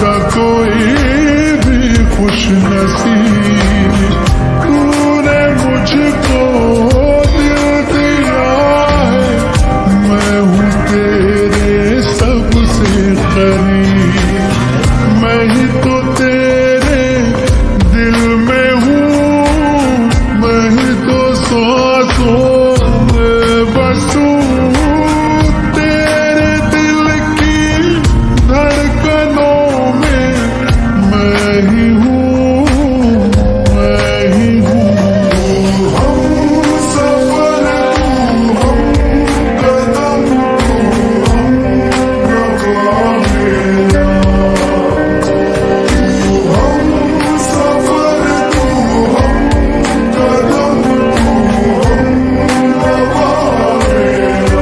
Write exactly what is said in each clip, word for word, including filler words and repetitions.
होगा कोई भी खुश नसीब, तूने मुझको दिल दिया है, मैं हूँ तेरे सबसे करीब, मैं ही तो तेरे दिल में हूँ, मैं ही तो सांसों में बसूं, तेरे दिल की धड़कनों में मैं ही हूँ, मैं ही हूँ। हम सफर तू, हम कदम तू, हम रवा मेरा, हम सफर तू, हम कदम तू, हम रवा मेरा।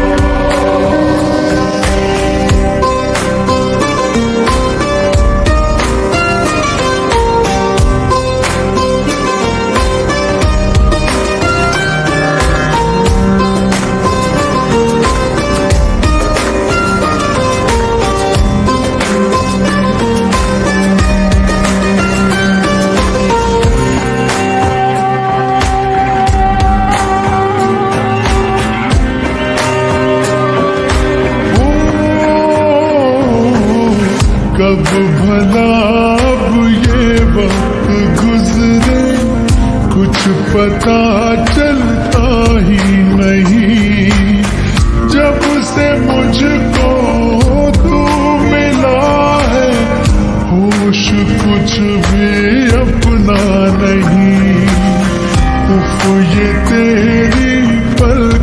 कब भला अब ये वक्त गुजरे, कुछ पता चलता ही नहीं, जब से मुझको तू मिला है, होश कुछ भी अपना नहीं, उफ ये तेरी पल